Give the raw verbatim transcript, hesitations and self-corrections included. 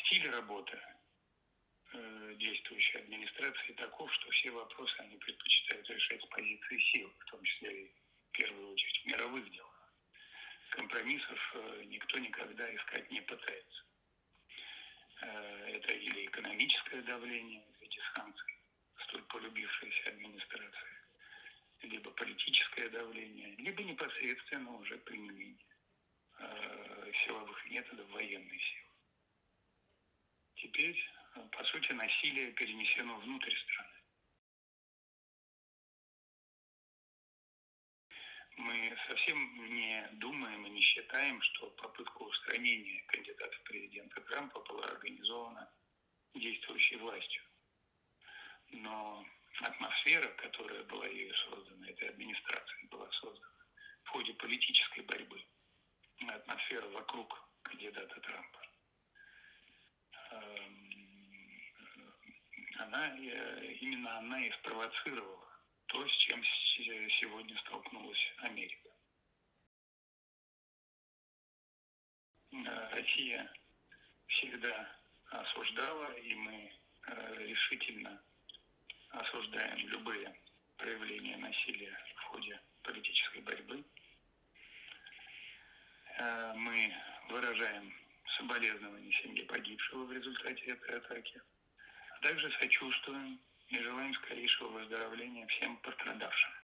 стиль работы э, действующей администрации таков, что все вопросы они предпочитают решать с позиции сил, в том числе и в первую очередь в мировых делах. Компромиссов э, никто никогда искать не пытается. Э, это или экономическое давление в виде санкций, столь полюбившейся администрации, либо политическое давление, либо непосредственно уже применение э, силовых методов военной силы. Теперь, по сути, насилие перенесено внутрь страны. Мы совсем не думаем и не считаем, что попытка устранения кандидата в президенты Трампа была организована действующей властью. Но атмосфера, которая была ею создана, этой администрацией была создана в ходе политической борьбы, атмосфера вокруг кандидата Трампа, она, именно она и спровоцировала то, с чем сегодня столкнулась Америка. Россия всегда осуждала, и мы решительно осуждаем любые проявления насилия в ходе политической борьбы. Мы выражаем соболезнования семье погибшего в результате этой атаки, а также сочувствуем и желаем скорейшего выздоровления всем пострадавшим.